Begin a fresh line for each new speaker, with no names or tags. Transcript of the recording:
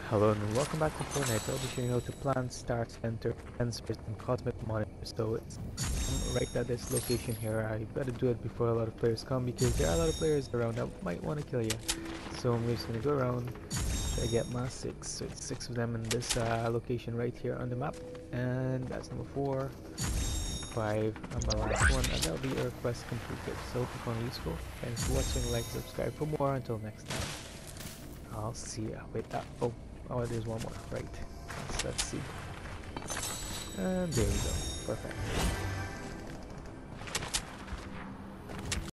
Hello and welcome back to Fortnite. I'll be showing you how to plant, start, enter, sensors, and cosmic monitors. So it's right at this location here. I better do it before a lot of players come because there are a lot of players around that might want to kill you. So I'm just gonna go around, try to get my six. So it's six of them in this location right here on the map, and that's number 4, 5, and my last one, and that'll be your quest completed. So hope you found it useful. Thanks for watching. Like, subscribe for more. Until next time. I'll see ya. Wait, oh, there's one more. Right. Let's see. And there we go. Perfect.